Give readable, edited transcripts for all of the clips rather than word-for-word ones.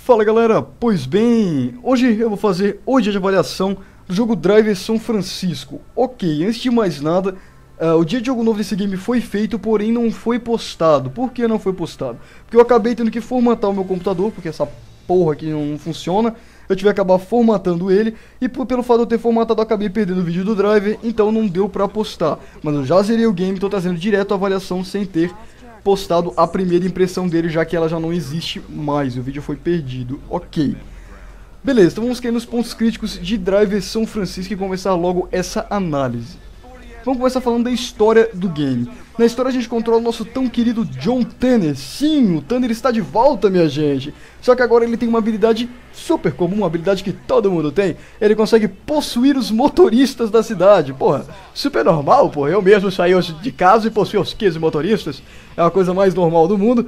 Fala galera, pois bem, hoje eu vou fazer a avaliação do jogo Driver São Francisco. Ok, antes de mais nada, o dia de jogo novo desse game foi feito, porém não foi postado. Por que não foi postado? Porque eu acabei tendo que formatar o meu computador, porque essa porra aqui não funciona. Eu tive que acabar formatando ele, e pelo fato de eu ter formatado eu acabei perdendo o vídeo do Driver, então não deu pra postar. Mas eu já zerei o game, tô trazendo direto a avaliação sem ter postado a primeira impressão dele, já que ela já não existe mais, o vídeo foi perdido. Ok. Beleza, então vamos cair nos pontos críticos de Driver São Francisco e começar logo essa análise. Vamos começar falando da história do game. Na história a gente controla o nosso tão querido John Tanner. Sim, o Tanner está de volta, minha gente. Só que agora ele tem uma habilidade super comum, uma habilidade que todo mundo tem. Ele consegue possuir os motoristas da cidade. Porra, super normal, porra. Eu mesmo saí hoje de casa e possuí os 15 motoristas. É a coisa mais normal do mundo.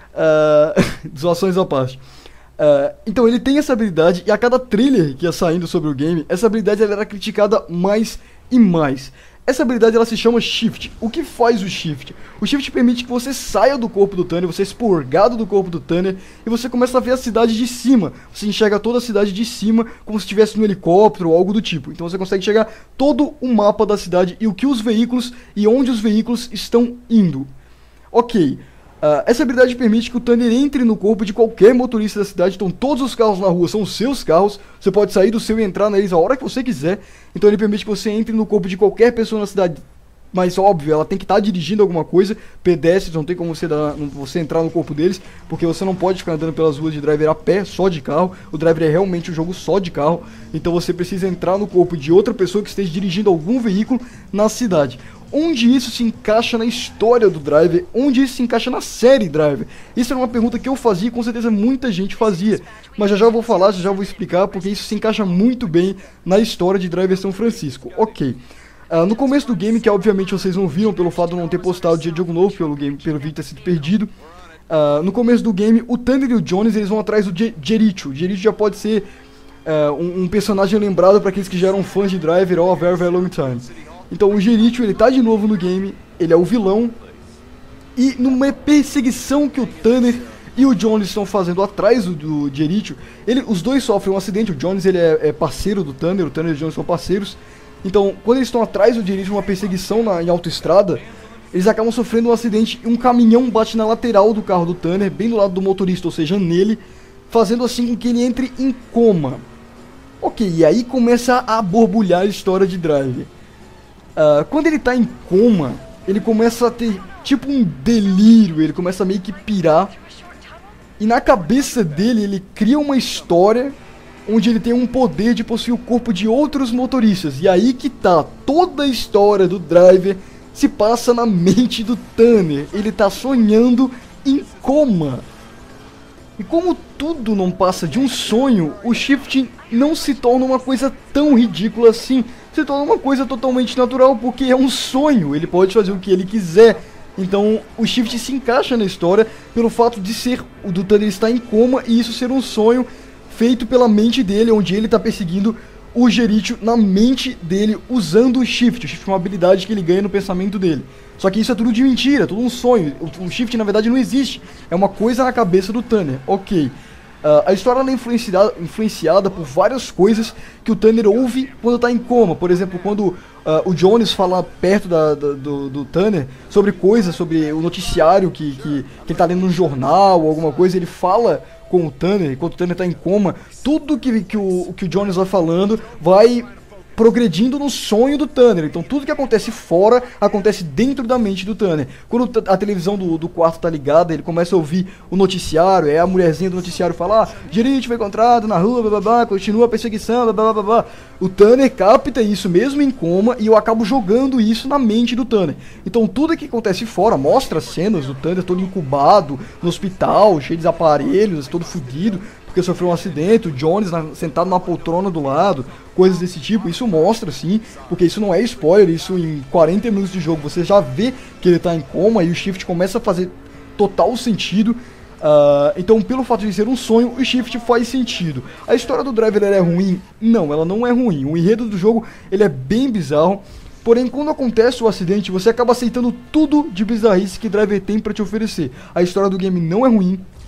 Zoações à parte. Então ele tem essa habilidade e a cada trailer que ia saindo sobre o game, essa habilidade ela era criticada mais e mais. Essa habilidade ela se chama Shift. O que faz o Shift? O Shift permite que você saia do corpo do Tanner, você é expurgado do corpo do Tanner e você começa a ver a cidade de cima. Você enxerga toda a cidade de cima como se estivesse no helicóptero ou algo do tipo. Então você consegue enxergar todo o mapa da cidade e o que os veículos e onde os veículos estão indo. Ok. Essa habilidade permite que o Tanner entre no corpo de qualquer motorista da cidade. Então todos os carros na rua são os seus carros. Você pode sair do seu e entrar neles a hora que você quiser. Então ele permite que você entre no corpo de qualquer pessoa na cidade. Mas óbvio, ela tem que estar dirigindo alguma coisa. Pedestres, não tem como você entrar no corpo deles, porque você não pode ficar andando pelas ruas de Driver a pé, só de carro. O Driver é realmente um jogo só de carro. Então você precisa entrar no corpo de outra pessoa que esteja dirigindo algum veículo na cidade. Onde isso se encaixa na história do Driver? Onde isso se encaixa na série Driver? Isso era uma pergunta que eu fazia e com certeza muita gente fazia. Mas já eu vou falar, já vou explicar, porque isso se encaixa muito bem na história de Driver São Francisco. Ok. No começo do game, que obviamente vocês não viram pelo fato de não ter postado o dia de jogo novo, pelo vídeo ter sido perdido. No começo do game, o Tanner e o Jones eles vão atrás do Jericho. O Jericho já pode ser um personagem lembrado para aqueles que já eram fãs de Driver all a very, very long time. Então o Jericho, ele tá de novo no game, ele é o vilão. E numa perseguição que o Tanner e o Jones estão fazendo atrás do Jericho, os dois sofrem um acidente. O Jones ele é parceiro do Tanner, o Tanner e o Jones são parceiros. Então quando eles estão atrás do Jericho numa perseguição em autoestrada, eles acabam sofrendo um acidente e um caminhão bate na lateral do carro do Tanner, bem do lado do motorista, ou seja, nele, fazendo assim com que ele entre em coma. Ok, e aí começa a borbulhar a história de Driver. Quando ele tá em coma, ele começa a ter tipo um delírio, ele começa a meio que pirar. E na cabeça dele, ele cria uma história onde ele tem um poder de possuir o corpo de outros motoristas. E aí que tá, toda a história do Driver se passa na mente do Tanner. Ele tá sonhando em coma. E como tudo não passa de um sonho, o Shift não se torna uma coisa tão ridícula assim. Se torna uma coisa totalmente natural, porque é um sonho, ele pode fazer o que ele quiser. Então o Shift se encaixa na história pelo fato de ser o do Tanner estar em coma e isso ser um sonho feito pela mente dele, onde ele está perseguindo o Jericho na mente dele usando o Shift. O Shift é uma habilidade que ele ganha no pensamento dele. Só que isso é tudo de mentira, é tudo um sonho. O Shift na verdade não existe, é uma coisa na cabeça do Tanner. Ok. A história é influenciada por várias coisas que o Tanner ouve quando está em coma. Por exemplo, quando o Jones fala perto do Tanner sobre coisas, sobre o noticiário que ele está lendo no jornal ou alguma coisa, ele fala com o Tanner, enquanto o Tanner está em coma. Tudo que o Jones vai falando vai progredindo no sonho do Tanner. Então tudo que acontece fora, acontece dentro da mente do Tanner. Quando a televisão do quarto tá ligada, ele começa a ouvir o noticiário, a mulherzinha do noticiário fala: Jericho foi encontrado na rua, blá, blá, blá, continua a perseguição, blá, blá, blá, blá. O Tanner capta isso mesmo em coma e eu acabo jogando isso na mente do Tanner. Então tudo que acontece fora, mostra cenas do Tanner todo incubado, no hospital, cheio de aparelhos, todo fudido, porque sofreu um acidente, o Jones sentado na poltrona do lado, coisas desse tipo. Isso mostra sim, porque isso não é spoiler, isso em 40 minutos de jogo você já vê que ele tá em coma e o Shift começa a fazer total sentido. Então pelo fato de ser um sonho, o Shift faz sentido. A história do Driver é ruim? Não, ela não é ruim. O enredo do jogo ele é bem bizarro. Porém, quando acontece o acidente, você acaba aceitando tudo de bizarrice que Driver tem pra te oferecer. A história do game não é ruim,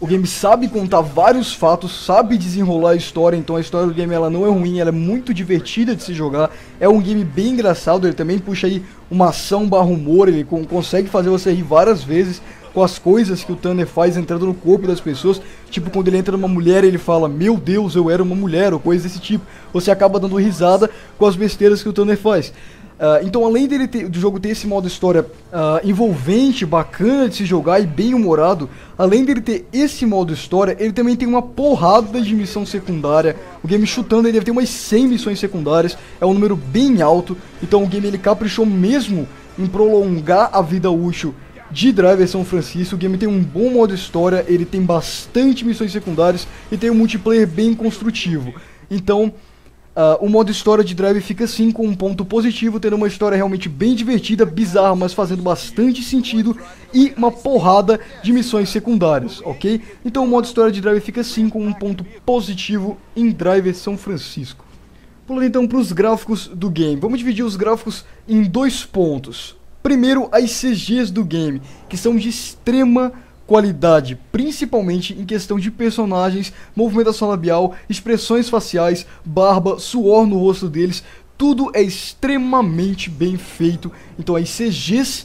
O game sabe contar vários fatos, sabe desenrolar a história, então a história do game ela não é ruim, ela é muito divertida de se jogar. É um game bem engraçado, ele também puxa aí uma ação barra humor, ele consegue fazer você rir várias vezes com as coisas que o Tanner faz entrando no corpo das pessoas. Tipo, quando ele entra numa mulher, ele fala, meu Deus, eu era uma mulher, ou coisa desse tipo. Você acaba dando risada com as besteiras que o Tanner faz. Então, além do jogo ter esse modo história envolvente, bacana de se jogar e bem humorado, além dele ter esse modo história, ele também tem uma porrada de missão secundária. O game chutando, ele deve ter umas 100 missões secundárias, é um número bem alto. Então o game ele caprichou mesmo em prolongar a vida útil de Driver São Francisco. O game tem um bom modo história, ele tem bastante missões secundárias e tem um multiplayer bem construtivo. Então o modo história de Drive fica sim com um ponto positivo, tendo uma história realmente bem divertida, bizarra, mas fazendo bastante sentido, e uma porrada de missões secundárias, ok? Então o modo história de Drive fica sim com um ponto positivo em Drive São Francisco. Pulando então para os gráficos do game, vamos dividir os gráficos em dois pontos. Primeiro, as CGs do game, que são de extrema qualidade, principalmente em questão de personagens, movimentação labial, expressões faciais, barba, suor no rosto deles, tudo é extremamente bem feito. Então as CGs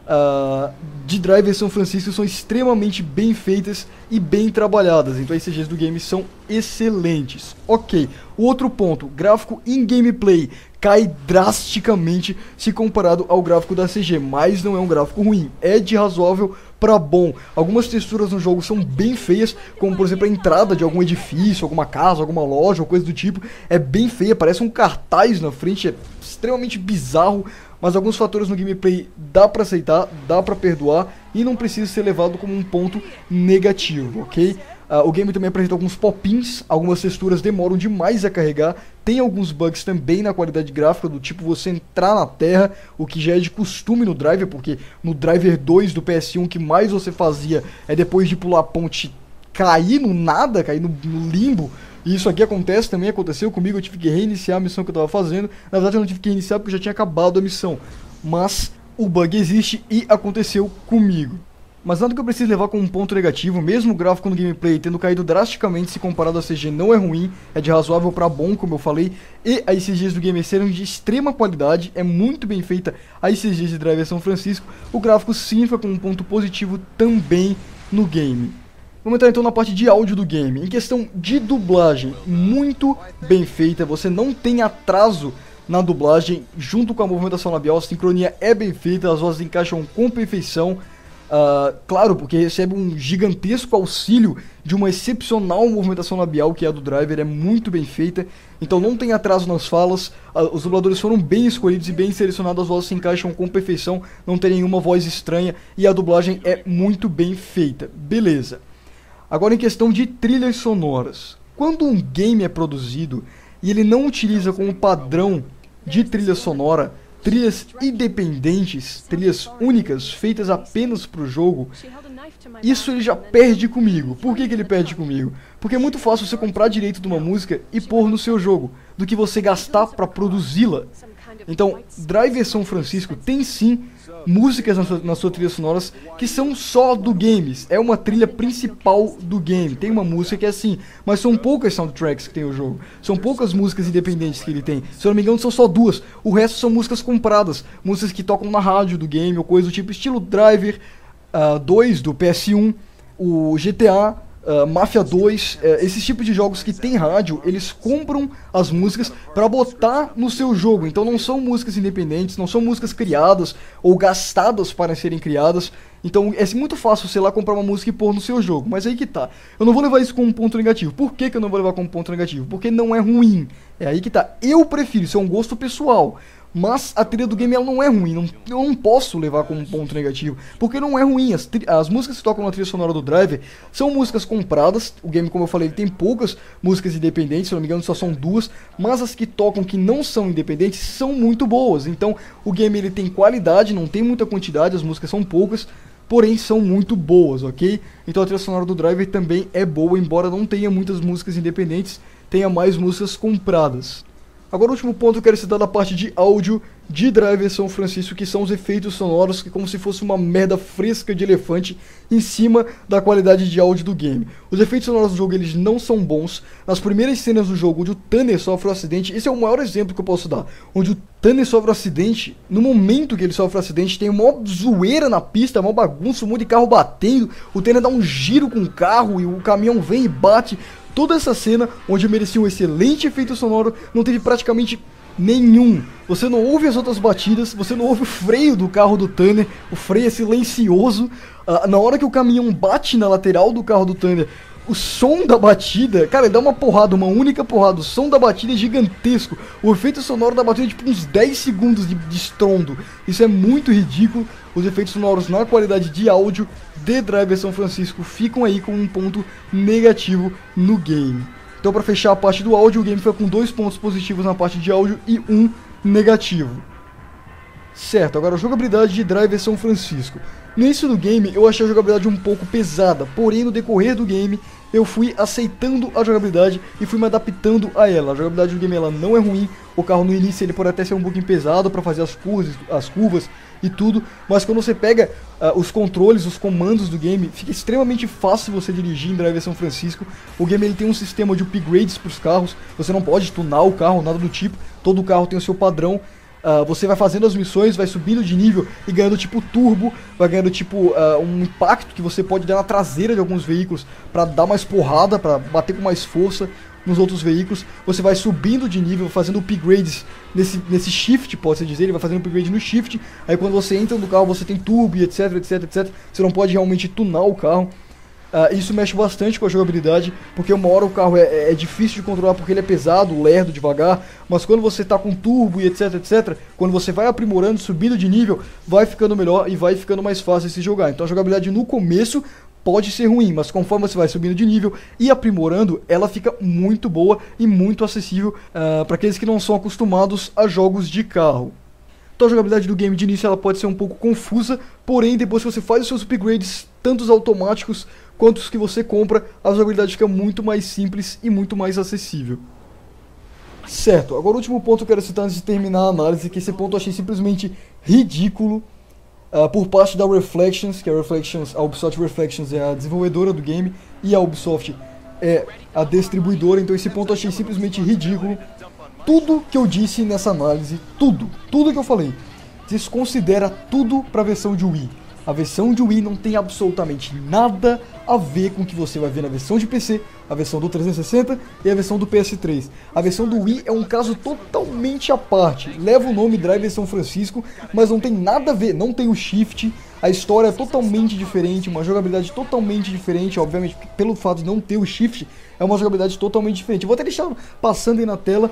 de Driver São Francisco são extremamente bem feitas e bem trabalhadas, então as CGs do game são excelentes. Ok, o outro ponto, gráfico em gameplay cai drasticamente se comparado ao gráfico da CG, mas não é um gráfico ruim, é de razoável para bom. Algumas texturas no jogo são bem feias, como por exemplo a entrada de algum edifício, alguma casa, alguma loja ou coisa do tipo, é bem feia, parece um cartaz na frente, é extremamente bizarro, mas alguns fatores no gameplay dá pra aceitar, dá pra perdoar e não precisa ser levado como um ponto negativo, ok? O game também apresenta alguns pop-ins, algumas texturas demoram demais a carregar, tem alguns bugs também na qualidade gráfica, do tipo você entrar na terra, o que já é de costume no Driver, porque no Driver 2 do PS1 o que mais você fazia é depois de pular a ponte cair no nada, cair no limbo. E isso aqui acontece, também aconteceu comigo, eu tive que reiniciar a missão que eu estava fazendo. Na verdade eu não tive que reiniciar porque já tinha acabado a missão, mas o bug existe e aconteceu comigo. Mas nada que eu precise levar como um ponto negativo, mesmo o gráfico no gameplay tendo caído drasticamente se comparado à CG não é ruim, é de razoável para bom, como eu falei, e as CGs do game serão de extrema qualidade, é muito bem feita as CGs de Driver São Francisco, o gráfico sim fica com um ponto positivo também no game. Vamos entrar então na parte de áudio do game. Em questão de dublagem, muito bem feita, você não tem atraso na dublagem, junto com a movimentação labial, a sincronia é bem feita, as vozes encaixam com perfeição. Claro, porque recebe um gigantesco auxílio de uma excepcional movimentação labial que é a do Driver, é muito bem feita, então não tem atraso nas falas, os dubladores foram bem escolhidos e bem selecionados, as vozes se encaixam com perfeição, não tem nenhuma voz estranha e a dublagem é muito bem feita, beleza. Agora em questão de trilhas sonoras, quando um game é produzido e ele não utiliza como padrão de trilha sonora trilhas independentes, trilhas únicas, feitas apenas para o jogo, isso ele já perde comigo. Por que ele perde comigo? Porque é muito fácil você comprar direito de uma música e pôr no seu jogo, do que você gastar para produzi-la. Então, Driver São Francisco tem sim músicas nas suas trilhas sonoras que são só do games, é uma trilha principal do game, tem uma música que é assim, mas são poucas soundtracks que tem o jogo, são poucas músicas independentes que ele tem, se eu não me engano são só duas, o resto são músicas compradas, músicas que tocam na rádio do game ou coisa do tipo, estilo Driver 2 do PS1, o GTA, Mafia 2, esses tipos de jogos que tem rádio, eles compram as músicas para botar no seu jogo, então não são músicas independentes, não são músicas criadas ou gastadas para serem criadas, então é muito fácil você lá comprar uma música e pôr no seu jogo, mas aí que tá, eu não vou levar isso como um ponto negativo. Por que eu não vou levar como ponto negativo? Porque não é ruim, é aí que tá, eu prefiro, isso é um gosto pessoal. Mas a trilha do game ela não é ruim, eu não posso levar como um ponto negativo, porque não é ruim, as músicas que tocam na trilha sonora do Driver são músicas compradas, o game como eu falei ele tem poucas músicas independentes, se não me engano só são duas, mas as que tocam que não são independentes são muito boas, então o game ele tem qualidade, não tem muita quantidade, as músicas são poucas, porém são muito boas, ok? Então a trilha sonora do Driver também é boa, embora não tenha muitas músicas independentes, tenha mais músicas compradas. Agora o último ponto que eu quero citar da parte de áudio de Driver São Francisco, que são os efeitos sonoros, que é como se fosse uma merda fresca de elefante em cima da qualidade de áudio do game. Os efeitos sonoros do jogo, eles não são bons. Nas primeiras cenas do jogo, onde o Tanner sofre um acidente, esse é o maior exemplo que eu posso dar, onde o Tanner sofre um acidente, no momento que ele sofre um acidente, tem uma zoeira na pista, uma bagunça, um monte de carro batendo, o Tanner dá um giro com o carro e o caminhão vem e bate. Toda essa cena, onde merecia um excelente efeito sonoro, não teve praticamente nenhum. Você não ouve as outras batidas, você não ouve o freio do carro do Tanner, o freio é silencioso. Na hora que o caminhão bate na lateral do carro do Tanner, o som da batida, cara, ele dá uma porrada, uma única porrada, o som da batida é gigantesco. O efeito sonoro da batida é tipo uns 10 segundos de estrondo. Isso é muito ridículo. Os efeitos sonoros na qualidade de áudio de Driver São Francisco ficam aí com um ponto negativo no game. Então, para fechar a parte do áudio, o game foi com 2 pontos positivos na parte de áudio e 1 negativo. Certo, agora a jogabilidade de Driver São Francisco. No início do game eu achei a jogabilidade um pouco pesada, porém no decorrer do game eu fui aceitando a jogabilidade e fui me adaptando a ela. A jogabilidade do game ela não é ruim, o carro no início ele pode até ser um pouquinho pesado para fazer as curvas e tudo, mas quando você pega os controles, os comandos do game, fica extremamente fácil você dirigir em Driver São Francisco. O game ele tem um sistema de upgrades para os carros, você não pode tunar o carro, nada do tipo, todo carro tem o seu padrão. Você vai fazendo as missões, vai subindo de nível e ganhando tipo turbo, vai ganhando tipo um impacto que você pode dar na traseira de alguns veículos para dar mais porrada, para bater com mais força nos outros veículos. Você vai subindo de nível, fazendo upgrades nesse shift, pode-se dizer, ele vai fazendo upgrade no shift. Aí quando você entra no carro você tem turbo e etc, etc, etc. Você não pode realmente tunar o carro. Isso mexe bastante com a jogabilidade, porque uma hora o carro é difícil de controlar porque ele é pesado, lerdo, devagar, mas quando você tá com turbo e etc, etc, quando você vai aprimorando, subindo de nível, vai ficando melhor e vai ficando mais fácil de se jogar. Então a jogabilidade no começo pode ser ruim, mas conforme você vai subindo de nível e aprimorando, ela fica muito boa e muito acessível para aqueles que não são acostumados a jogos de carro. Então a jogabilidade do game de início ela pode ser um pouco confusa, porém depois que você faz os seus upgrades, tanto os automáticos quanto os que você compra, a jogabilidade fica muito mais simples e muito mais acessível. Certo, agora o último ponto que eu quero citar antes de terminar a análise, que esse ponto eu achei simplesmente ridículo por parte da Reflections, que a Ubisoft Reflections é a desenvolvedora do game e a Ubisoft é a distribuidora, então esse ponto eu achei simplesmente ridículo. Tudo que eu disse nessa análise, tudo que eu falei, desconsidera tudo para a versão de Wii. A versão de Wii não tem absolutamente nada a ver com o que você vai ver na versão de PC, a versão do 360 e a versão do PS3. A versão do Wii é um caso totalmente à parte. Leva o nome Driver São Francisco, mas não tem nada a ver, não tem o shift, a história é totalmente diferente, uma jogabilidade totalmente diferente, obviamente pelo fato de não ter o shift, é uma jogabilidade totalmente diferente. Eu vou até deixar passando aí na tela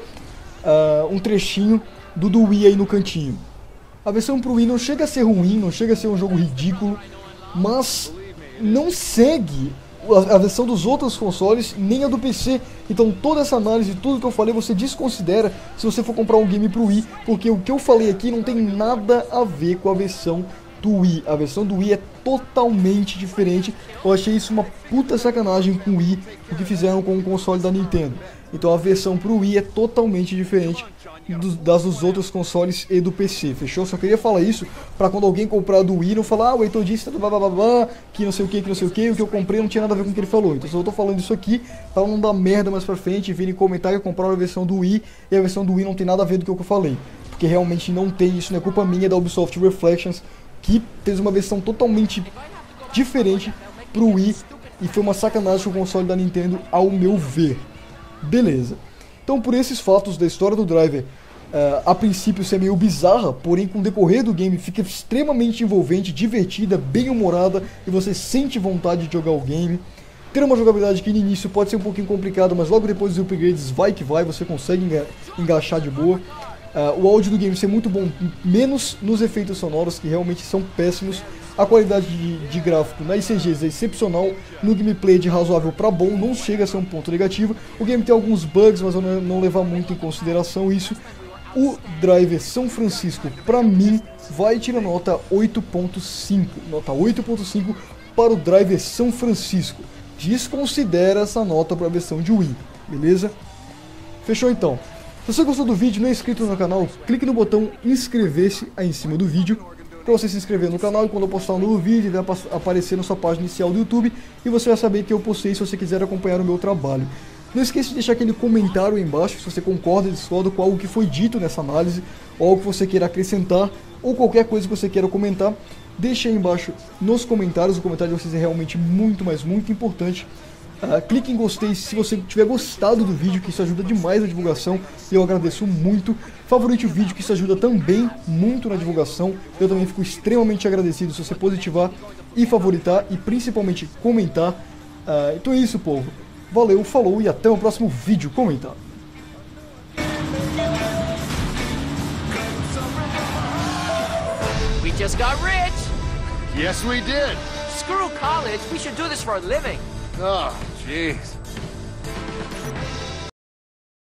um trechinho do Wii aí no cantinho. A versão pro Wii não chega a ser ruim, não chega a ser um jogo ridículo, mas não segue a versão dos outros consoles, nem a do PC. Então toda essa análise, tudo que eu falei, você desconsidera se você for comprar um game pro Wii, porque o que eu falei aqui não tem nada a ver com a versão do Wii. A versão do Wii é totalmente diferente. Eu achei isso uma puta sacanagem com o Wii, o que fizeram com o console da Nintendo. Então a versão pro Wii é totalmente diferente das dos outros consoles e do PC, fechou? Só queria falar isso pra quando alguém comprar do Wii não falar, o Heitor disse blá blá blá blá, que não sei o que, o que eu comprei não tinha nada a ver com o que ele falou. Então só eu tô falando isso aqui pra não dar merda mais pra frente, virem comentar que compraram a versão do Wii e a versão do Wii não tem nada a ver do que eu falei. Porque realmente não tem, isso não é culpa minha, é da Ubisoft Reflections, que fez uma versão totalmente diferente pro Wii e foi uma sacanagem com o console da Nintendo, ao meu ver. Beleza. Então por esses fatos da história do Driver, a princípio ser meio bizarra, porém com o decorrer do game fica extremamente envolvente, divertida, bem humorada e você sente vontade de jogar o game. Ter uma jogabilidade que no início pode ser um pouquinho complicado, mas logo depois dos upgrades vai que vai, você consegue engaixar de boa. O áudio do game ser muito bom, menos nos efeitos sonoros que realmente são péssimos. A qualidade de gráfico na ICGs é excepcional, no gameplay de razoável para bom, não chega a ser um ponto negativo. O game tem alguns bugs, mas eu não levar muito em consideração isso. O Driver São Francisco, pra mim, vai tirar nota 8.5. Nota 8.5 para o Driver São Francisco. Desconsidera essa nota para a versão de Wii, beleza? Fechou então. Se você gostou do vídeo e não é inscrito no canal, clique no botão inscrever-se aí em cima do vídeo, para você se inscrever no canal, e quando eu postar um novo vídeo, ele vai aparecer na sua página inicial do YouTube, e você vai saber que eu postei se você quiser acompanhar o meu trabalho. Não esqueça de deixar aquele comentário aí embaixo, se você concorda ou discorda com algo que foi dito nessa análise, ou algo que você queira acrescentar, ou qualquer coisa que você queira comentar, deixe aí embaixo nos comentários. O comentário de vocês é realmente muito, mas muito importante. Clique em gostei se você tiver gostado do vídeo, que isso ajuda demais na divulgação, e eu agradeço muito. Favorite o vídeo, que isso ajuda também muito na divulgação. Eu também fico extremamente agradecido se você positivar e favoritar, e principalmente comentar. Então é isso, povo. Valeu, falou e até o próximo vídeo comentado. We just got rich! Yes, we did. Screw college, we should do this for a living. Oh, jeez.